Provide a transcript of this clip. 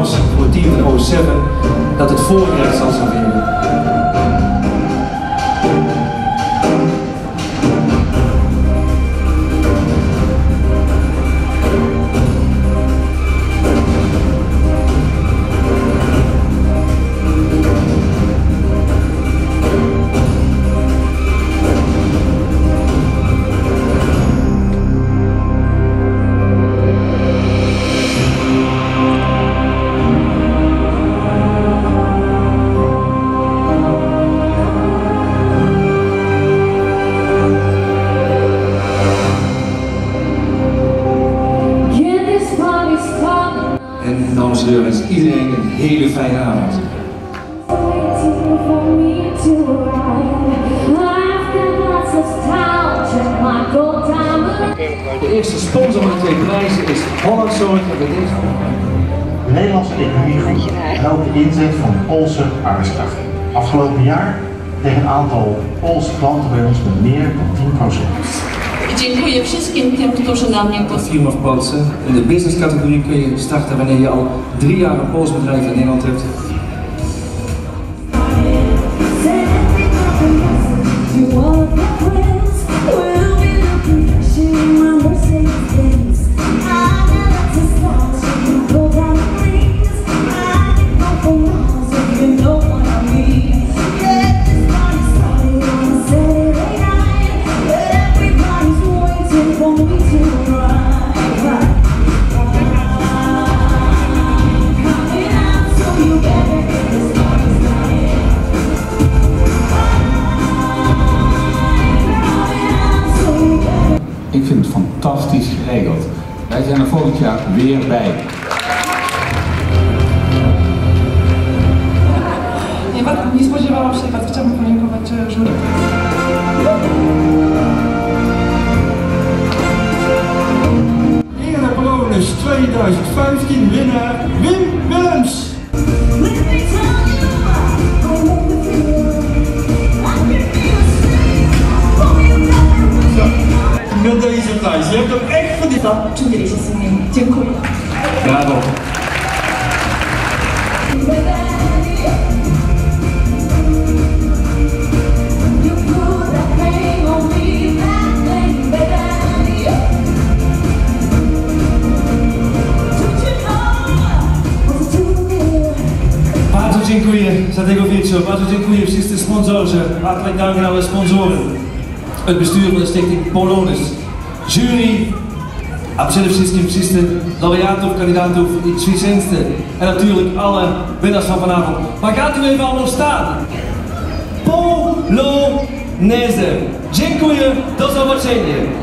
applaus voor het team van 07 dat het voorgerecht zal serveren. En dames en heren, wens iedereen een hele fijne avond. De eerste sponsor van de twee prijzen is Holland Zorg en met deze. De Nederlandse economie groeit helpt de inzet van Poolse arbeidskrachten. Afgelopen jaar tegen een aantal Poolse klanten bij ons met meer dan 10%. Dziękuję wszystkim tym, którzy na mnie Firma of Polsce. In de business categorie kun je starten wanneer je al 3 jaar een Pools bedrijf in Nederland hebt. Ik vind het fantastisch geregeld. Wij zijn er volgend jaar weer bij. Nie spodziewałam się, bardzo chciałabym podziękować jury. Erebonus 2015 winnaar Wim Willems. Met deze prijs, je hebt hem echt verdiend. Dziękuję. Bravo. Bardzo dziękuję za tego wieczoru, bardzo dziękuję wszyscy sponsorzy, hartelijk dank aan alle sponsoren, het bestuur van de stichting Polonus, jury, a przede wszystkim wszyscy laureatów, kandydatów i zwycięzcy en natuurlijk alle winnaars van vanavond. Maar gaat u even allemaal staan? Polonezem. Dziękuję, do zobaczenia.